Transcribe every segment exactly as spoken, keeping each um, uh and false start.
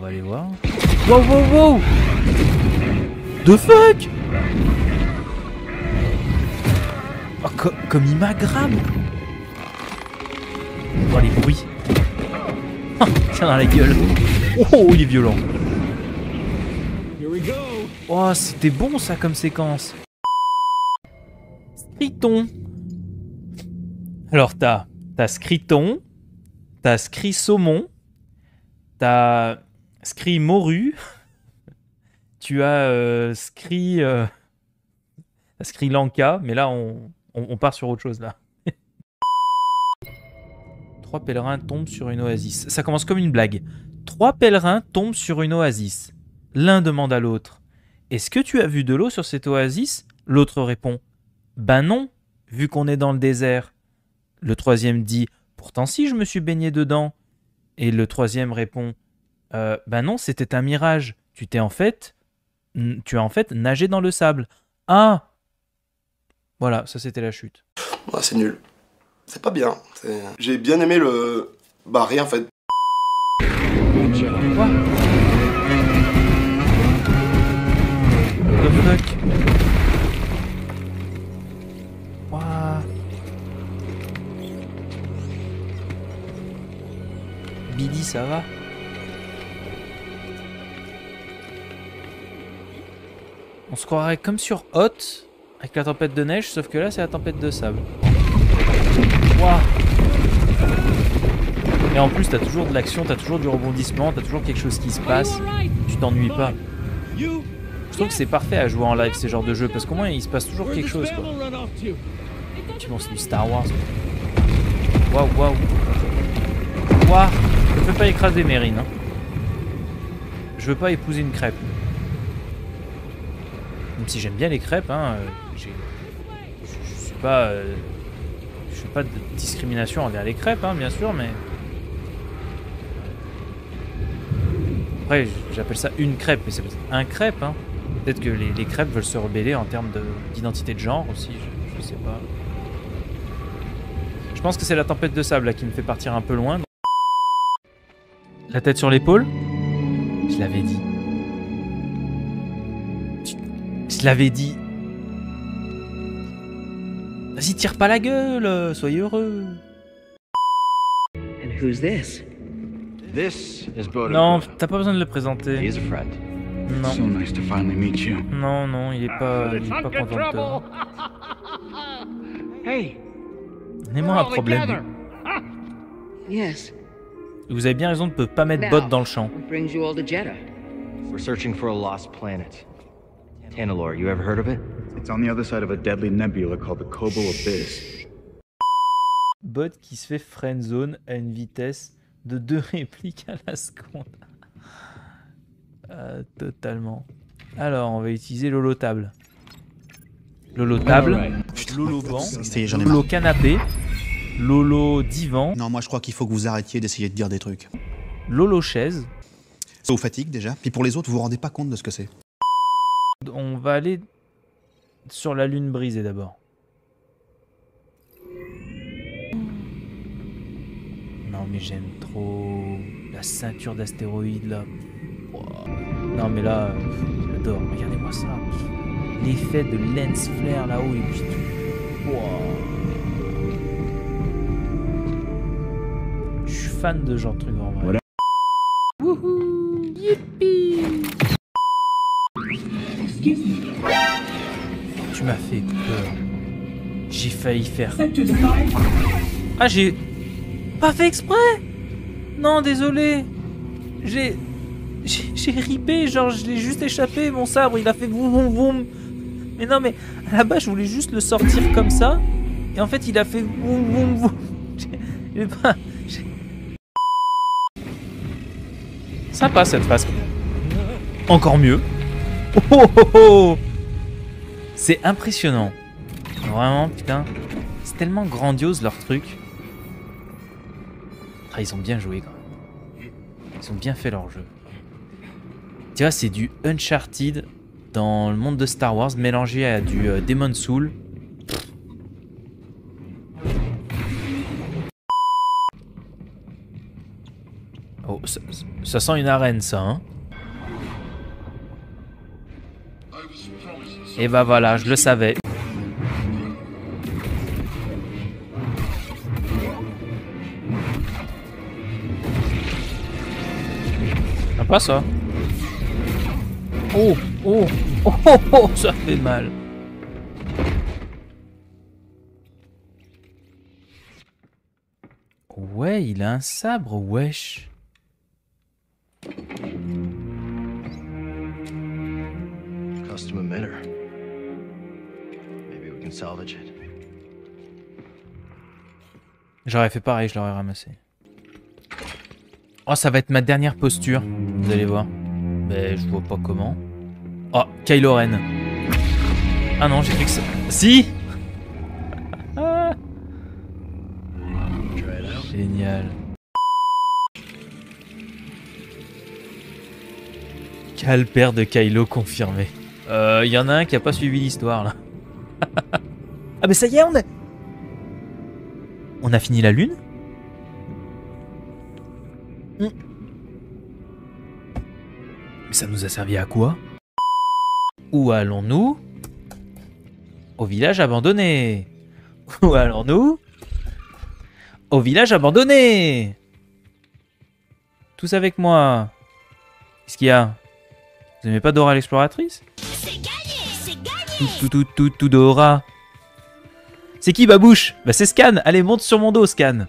va aller voir. Wow, wow, wow! The fuck! Oh, co comme il m'aggrabe! Oh, les bruits! Oh, tiens dans la gueule! Oh, il est violent! Oh, c'était bon ça comme séquence! Scriton! Alors, t'as t'as Scriton, t'as Scri Saumon, t'as Scri Morue, tu as euh, Scri, euh, Sri Lanka, mais là on, on, on part sur autre chose là. Trois pèlerins tombent sur une oasis. Ça commence comme une blague. Trois pèlerins tombent sur une oasis. L'un demande à l'autre: est-ce que tu as vu de l'eau sur cette oasis? L'autre répond: ben non, vu qu'on est dans le désert. Le troisième dit: pourtant si, je me suis baigné dedans. Et le troisième répond: euh, ben non, c'était un mirage. Tu t'es en fait, tu as en fait nagé dans le sable. Ah, voilà, ça c'était la chute. Ouais, c'est nul. C'est pas bien. J'ai bien aimé le... Bah rien en fait. Quoi? The fuck? Ouah. Billy, ça va? On se croirait comme sur Hot, avec la tempête de neige, sauf que là c'est la tempête de sable. Ouah. Et en plus t'as toujours de l'action, t'as toujours du rebondissement, t'as toujours quelque chose qui se passe, tu t'ennuies pas. Je trouve que c'est parfait à jouer en live ces genres de jeux, parce qu'au moins il se passe toujours quelque chose quoi. Tu bon, c'est du Star Wars. Waouh, waouh. Waouh. Je peux pas écraser Mérine. Hein. Je veux pas épouser une crêpe. Même si j'aime bien les crêpes, hein, euh, je, je suis pas, euh, je fais pas de discrimination envers les crêpes, hein, bien sûr, mais après j'appelle ça une crêpe, mais c'est peut-être un crêpe, hein. Peut-être que les, les crêpes veulent se rebeller en termes d'identité de, de genre aussi, je, je sais pas. Je pense que c'est la tempête de sable là qui me fait partir un peu loin. La tête sur l'épaule, je l'avais dit. Je l'avais dit. Vas-y, tire pas la gueule, soyez heureux. And who's this? This is Bodo. Non, t'as pas besoin de le présenter. He's a friend. Non. So nice to finally meet you. Non, non, il est pas, il est pas content de toi. Hey, Donnez-moi un problème. Yes. Vous avez bien raison de ne pas mettre Bot dans le champ. What brings you all to Jeddah? we're searching for a lost planet. Tanalorr, you ever heard of it? It's on the other side of a deadly nebula called the Kobo Abyss. Bot qui se fait friendzone à une vitesse de deux répliques à la seconde. euh, totalement. Alors, on va utiliser Lolo Table. Lolo Table, Lolo Banc, Lolo Canapé, Lolo Divan. Non, moi je crois qu'il faut que vous arrêtiez d'essayer de dire des trucs. Lolo Chaise. Ça vous fatigue déjà. Puis pour les autres, vous vous rendez pas compte de ce que c'est. On va aller sur la lune brisée d'abord. Non mais j'aime trop la ceinture d'astéroïdes là. Wow. Non mais là, j'adore. Regardez-moi ça. L'effet de lens flare là-haut et puis tout. Wow. Je suis fan de ce genre de truc en vrai. Voilà. Wouhou, yippee. Tu m'as fait peur. J'ai failli faire. Ah, j'ai pas fait exprès. Non, désolé. J'ai j'ai ripé, genre je l'ai juste échappé. Mon sabre, il a fait boum boum boum. Mais non, mais à la base, je voulais juste le sortir comme ça. Et en fait, il a fait boum boum boum. J'ai pas. Sympa cette phase. Encore mieux. Oh, oh, oh. C'est impressionnant. Vraiment, putain. C'est tellement grandiose leur truc. Ah, ils ont bien joué quand même. Ils ont bien fait leur jeu. Tu vois, c'est du Uncharted dans le monde de Star Wars mélangé à du euh, Demon's Souls. Oh, ça, ça sent une arène, ça, hein. Et bah voilà, je le savais. Sympa ça. Oh, oh, oh, oh, oh, ça fait mal. Ouais, il a un sabre, wesh. Custom emitter. Maybe we can salvage it. J'aurais fait pareil, je l'aurais ramassé. Oh, ça va être ma dernière posture, vous allez voir. Mais je vois pas comment. Oh, Kylo Ren. Ah non, j'ai cru que ça... Si. Génial. Calpère de Kylo confirmé. Euh, y en a un qui a pas suivi l'histoire là. Ah mais ça y est, on a... On a fini la lune? Mm. Mais ça nous a servi à quoi? Où allons-nous? Au village abandonné. Où allons-nous? Au village abandonné. Tous avec moi. Qu'est-ce qu'il y a? Vous aimez pas Dora l'exploratrice? C'est gagné, c'est gagné. Tout, tout, tout, tout, tout Dora. C'est qui Babouche? Bah c'est Scan. Allez, monte sur mon dos, Scan.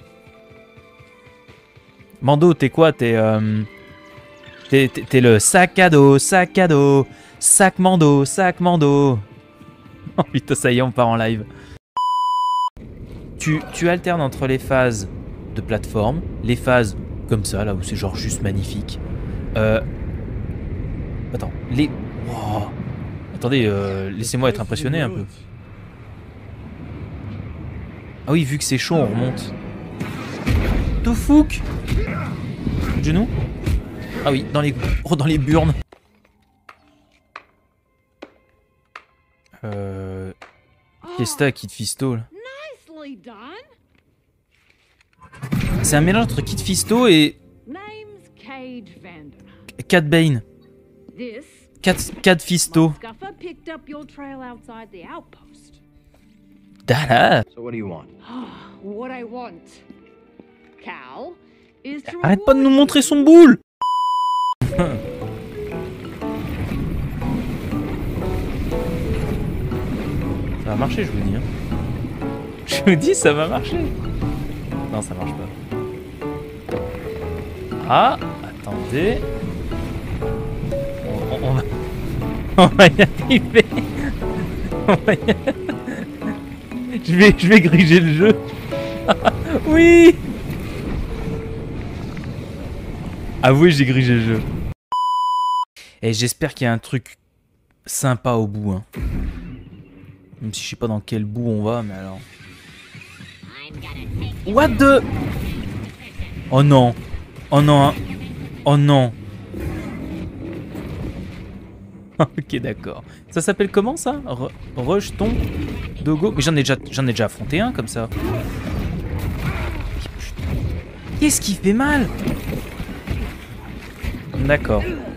Mando, t'es quoi? T'es euh... T'es t'es le sac à dos, sac à dos, sac Mando, sac Mando. Oh putain, ça y est, on part en live. Tu, tu alternes entre les phases de plateforme, les phases comme ça, là où c'est genre juste magnifique. Euh... Attends, les... Wow. Attendez, euh, laissez-moi être impressionné un peu. Ah oui, vu que c'est chaud, on remonte. Toufouk. Genou. Ah oui, dans les, oh, dans les burnes. Euh... Qu'est-ce que t'as, Kid Fisto, là? C'est un mélange entre Kid Fisto et... Cat Bane. Cat, Cat Fisto. Dada. So what do you want? What I want, Cal, is to Arrête pas de nous montrer son boule. Ça va marcher, je vous dis. Hein. Je vous dis, ça va marcher. Non, ça marche pas. Ah, attendez. On, on, on va... on va y arriver. On va y... je vais, je vais griger le jeu. Oui. Avouez, j'ai grigé le jeu. Et j'espère qu'il y a un truc sympa au bout. Hein. Même si je sais pas dans quel bout on va, mais alors... What the... Oh non. Oh non. Hein. Oh non. Ok, d'accord. Ça s'appelle comment ça? Re Rejeton Dogo. Mais j'en ai déjà, j'en ai déjà affronté un comme ça. Qu'est-ce qui fait mal? D'accord.